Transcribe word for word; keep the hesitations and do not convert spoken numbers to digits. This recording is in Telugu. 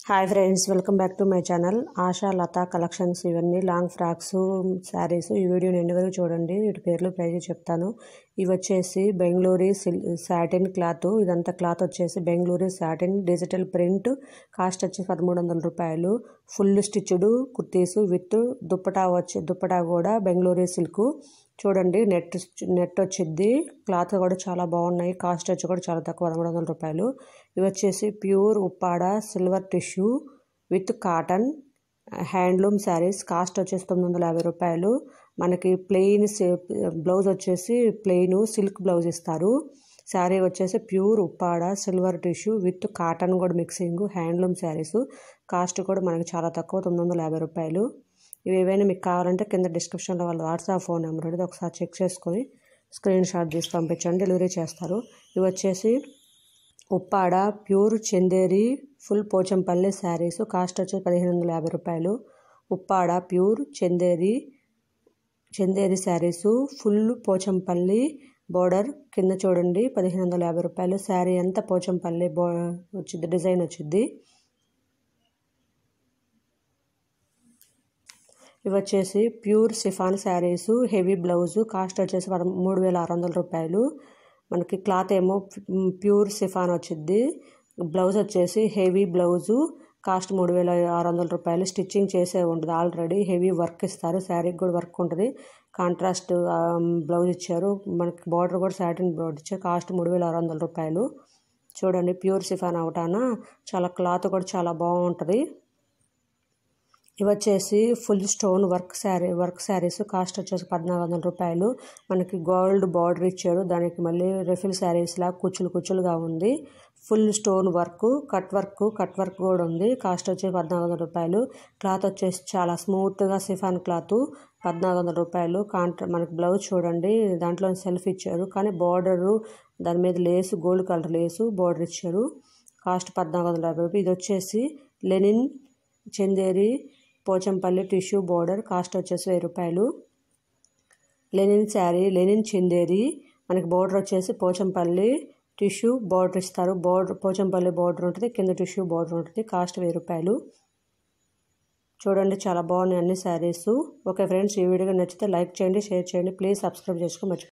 Hi friends, welcome back to my channel Asha Latha collections. ఇవన్నీ లాంగ్ ఫ్రాక్స్, శారీస్. ఈ వీడియోని ఎండ్ వరకు చూడండి. వీటి పేర్లు ప్రైజ్ చెప్తాను. ఇవి వచ్చేసి బెంగళూరు సిల్ సాటిన్ క్లాత్. ఇదంతా క్లాత్ వచ్చేసి Bengaluru satin digital print. Cost వచ్చి పదమూడు వందల రూపాయలు. Full stitched kurtis with dupatta వచ్చి దుప్పటా కూడా బెంగళూరు సిల్క్. చూడండి, నెట్ నెట్ వచ్చింది. క్లాత్ కూడా చాలా బాగున్నాయి. కాస్ట్ వచ్చి కూడా చాలా తక్కువ, పదమూడు వందల రూపాయలు. ఇవి వచ్చేసి pure Uppada silver tissue with cotton handloom sarees. Cost వచ్చేసి తొమ్మిది వందల యాభై రూపాయలు. మనకి ప్లెయిన్ బ్లౌజ్ వచ్చేసి ప్లెయిన్ సిల్క్ బ్లౌజ్ ఇస్తారు. శారీ వచ్చేసి pure Uppada silver tissue with cotton కూడా మిక్సింగ్ హ్యాండ్లూమ్ శారీస్. కాస్ట్ కూడా మనకి చాలా తక్కువ, తొమ్మిది వందల యాభై రూపాయలు. ఇవి ఏవైనా మీకు కావాలంటే కింద డిస్క్రిప్షన్లో వాళ్ళ వాట్సాప్ ఫోన్ నెంబర్ ఉంటుంది, ఒకసారి చెక్ చేసుకొని స్క్రీన్ షాట్ తీసి పంపించండి, డెలివరీ చేస్తారు. ఇవి వచ్చేసి Uppada pure Chanderi full Pochampally sarees. Cost వచ్చేసి పదిహేను వందల యాభై రూపాయలు. Uppada pure Chanderi Chanderi sarees full Pochampally border కింద చూడండి, పదిహేను వందల యాభై రూపాయలు. శారీ అంతా పోచంపల్లి బో వచ్చింది, డిజైన్ వచ్చింది. ఇవి వచ్చేసి pure chiffon sarees heavy blouse. Cost వచ్చేసి మూడు వేల ఆరు వందల రూపాయలు. మనకి క్లాత్ ఏమో ప్యూర్ సిఫాన్ వచ్చింది. బ్లౌజ్ వచ్చేసి హెవీ బ్లౌజు. కాస్ట్ మూడు వేల ఆరు వందల రూపాయలు. స్టిచ్చింగ్ చేసే ఉంటుంది, ఆల్రెడీ హెవీ వర్క్ ఇస్తారు. శారీకి కూడా వర్క్ ఉంటుంది. కాంట్రాస్ట్ బ్లౌజ్ ఇచ్చారు. మనకి బార్డర్ కూడా సాటిన్ బార్డర్ ఇచ్చారు. కాస్ట్ మూడు వేల ఆరు వందల రూపాయలు. చూడండి, ప్యూర్ సిఫాన్ అవటాన చాలా క్లాత్ కూడా చాలా బాగుంటుంది. ఇవి వచ్చేసి full stone work sari work sarees. Cost వచ్చేసి పద్నాలుగు వందల రూపాయలు. మనకి గోల్డ్ బార్డర్ ఇచ్చారు. దానికి మళ్ళీ రిఫిల్ శారీస్ లా కుచ్చులు కుచ్చులుగా ఉంది. Full stone work, cut work cut work కూడా ఉంది. కాస్ట్ వచ్చేసి పద్నాలుగు వందల రూపాయలు. క్లాత్ వచ్చేసి చాలా స్మూత్గా సిఫాన్ క్లాత్, పద్నాలుగు వందల రూపాయలు. కాంట్రా మనకి బ్లౌజ్ చూడండి, దాంట్లో సెల్ఫ్ ఇచ్చారు, కానీ బార్డరు దాని మీద lace gold colour lace border ఇచ్చారు. కాస్ట్ పద్నాలుగు వందల యాభై రూపాయలు. ఇది వచ్చేసి linen Chanderi Pochampally tissue border. Cost వచ్చేసి వెయ్యి రూపాయలు. Linen sari linen Chanderi. మనకి బోర్డర్ వచ్చేసి పోచంపల్లి టిష్యూ బోర్డర్ ఇస్తారు. బోర్డర్ పోచంపల్లి బోర్డర్ ఉంటుంది, కింద టిష్యూ బోర్డర్ ఉంటుంది. కాస్ట్ వెయ్యి రూపాయలు. చూడండి, చాలా బాగున్నాయి అన్ని శారీస్. ఓకే ఫ్రెండ్స్, ఈ వీడియో నచ్చితే లైక్ చేయండి, షేర్ చేయండి. ప్లీజ్ సబ్స్క్రైబ్ చేసుకో మర్చిపోండి.